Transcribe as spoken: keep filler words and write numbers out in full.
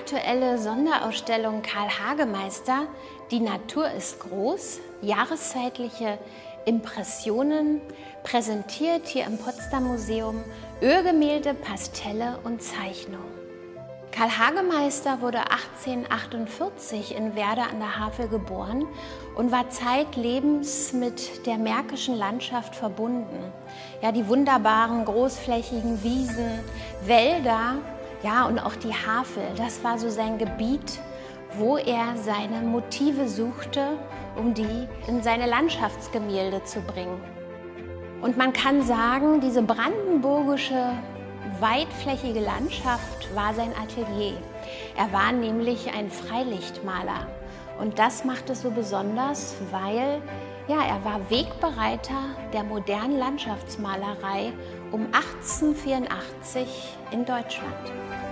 aktuelle Sonderausstellung Karl Hagemeister „Die Natur ist groß. Jahreszeitliche Impressionen" präsentiert hier im Potsdam Museum Ölgemälde, Pastelle und Zeichnung. Karl Hagemeister wurde achtzehnhundertachtundvierzig in Werder an der Havel geboren und war zeitlebens mit der märkischen Landschaft verbunden. Ja, die wunderbaren großflächigen Wiesen, Wälder, ja, und auch die Havel, das war so sein Gebiet, wo er seine Motive suchte, um die in seine Landschaftsgemälde zu bringen. Und man kann sagen, diese brandenburgische weitflächige Landschaft war sein Atelier. Er war nämlich ein Freilichtmaler und das macht es so besonders, weil ja, er war Wegbereiter der modernen Landschaftsmalerei um achtzehnhundertvierundachtzig in Deutschland.